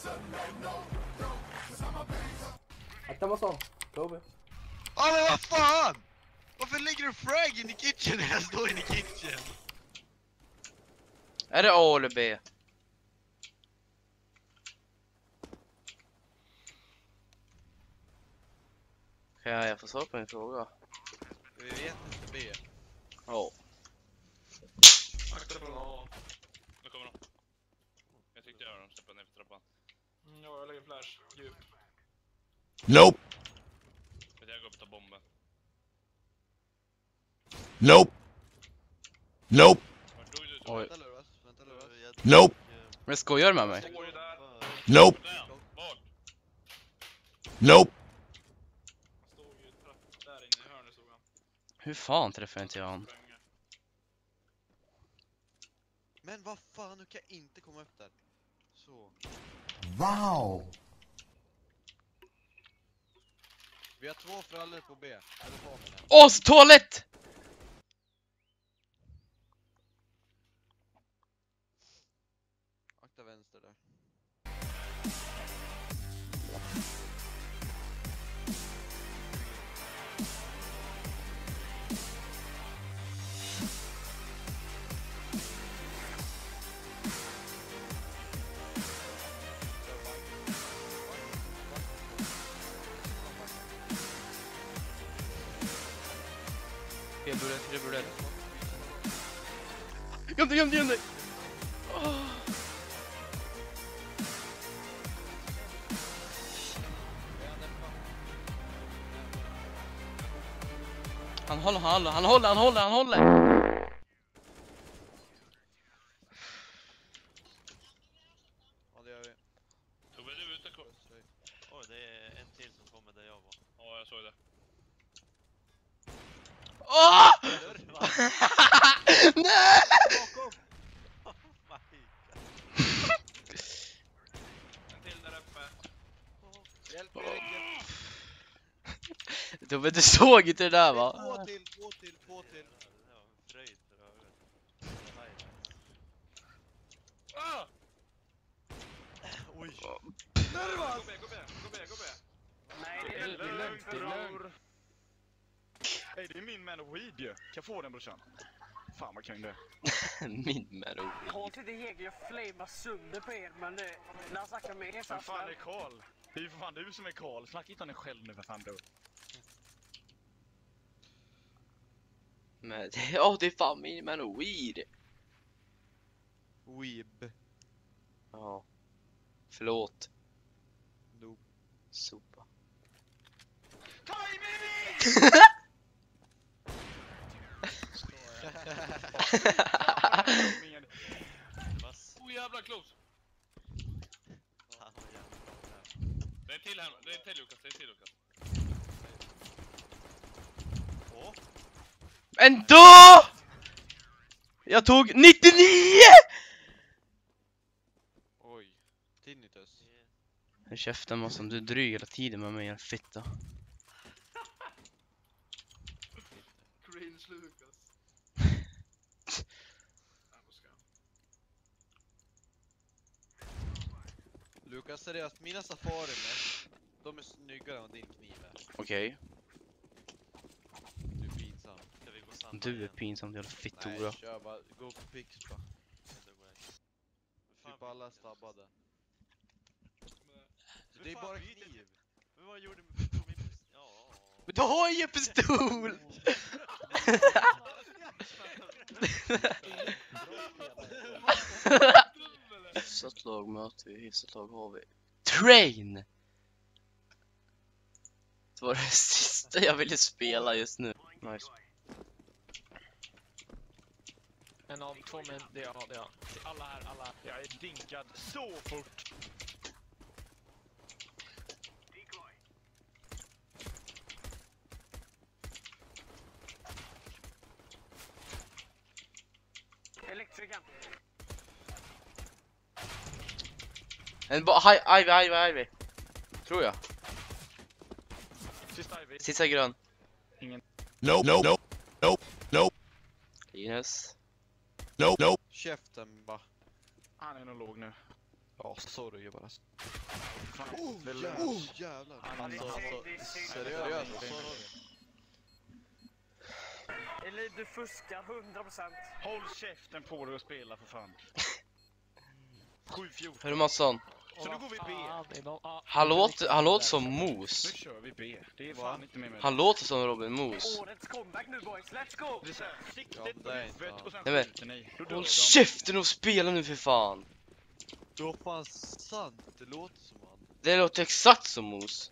Akta Masson. Kobe. Ja men vad fan! Varför lägger du frag in i kitchen när jag står in i kitchen? Är det A eller B? Kan jag få svar på min fråga? Vi vet inte B. Ja. Akta från A. Nu kommer de. Jag tyckte jag hörde dem släppa ner för trappan. Ja, jag lägger flash. Djup. Nope. Jag går upp och tar bomben. Nope. Nope. Vart dog du? Oj. Vänta Luras. Nope. Men skojar du med mig? Står ju där. Nope. Vart? Nope. Han stod ju där inne i hörnet såg han. Hur fan träffar inte jag han? Men vad fan, nu kan jag inte komma upp där. Så. Wow. Vi har 2 frallor på B. Eller på med den. Åh, toalett! Akta vänster där. Jag borde. Göm dig! Åh. Han håller! Ja, det gör vi. Tog du ut kvar? Oj, det är en till som kommer där jag var. Ja, jag såg det. Åh! Nej! Bakom! Oh my god. En till där uppe. Hjälp mig, Rickard. Du såg inte det där va? 2 till. Det var en fröjd för ögat. Ah! Oj! Gå B. Nej, det är lugnt, bror. Hej, det är min man och weed ju. Kan jag få den brorsan? Fan vad kung det är. Min mero. Har inte det Hege, jag flamar sönder på er, men det... När han snackar med er så Men fan är Karl? Det är ju för fan du som är Karl. Snacka inte om dig själv nu för fan då. Men ja, det är fan min mero weed. Weeb. Ja. Förlåt. Nope. Sopa. Oh jävla close. Fan vad jävla. Det är en till här. Det är en till Lukas. Åh! Ändå! Jag tog 99! Oj. Tinnitus. Jag käftar mig som du är dryg hela tiden med mig, en fitta. Cringe Lukas. Lukas, seriöst, mina safarier, de är snyggare än din kniv är. Okej. Du är pinsam. Ska vi gå samma Du är igen? pinsam, jävla fittora. Nej, kör bara. Gå på pix bara. Då går jag. Fan, Typ alla stabbade. Men Det är fan, bara byt kniv. inte. Men vad gjorde min pistol? Ja. Men du har ju en pistol! Hyfsat lag möter vi, hyfsat lag har vi. Train! Det var det sista jag ville spela just nu. Nice. En av 2 män, det är ja. Alla här. Jag är dinkad så fort. Elektrikern. En Ivy. Tror jag. Sista Ivy. Sista grön. Nope. Linus. Nope. Käften bara. Han är nog låg nu. Ja, sorry gubbar alltså. Fan, Jävlar. Seriöst? Eller du fuskar 100%. håll käften på dig och spela för fan. 7-14. Hörru Mattsson, Så nu går vi B. han låter som Nu Mos. kör vi B. Det är fan inte mer med. Han låter som Robin Mos. Årets comeback nu boys, let's go! Det är såhär, siktet Ja, på det är huvudet inte och sen Nej, men- skjuter ni. Då dör Håll de. käften och spela nu för fan. Det var fan sant, det låter som han. Det låter exakt som Mos.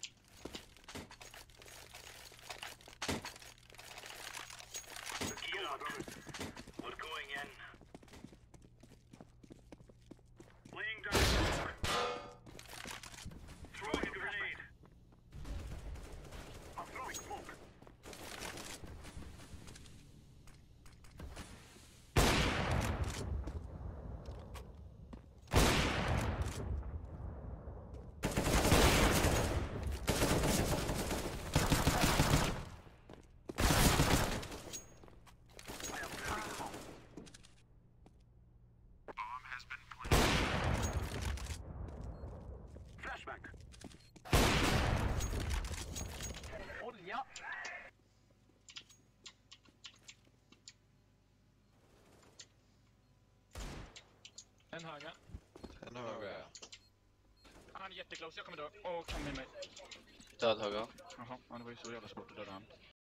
Olja! En höga. En höga. Han är jätteklose, jag kommer dö. Åh, kom med mig. Död höga. Jaha, ja, det var ju så jävla svårt att döda han.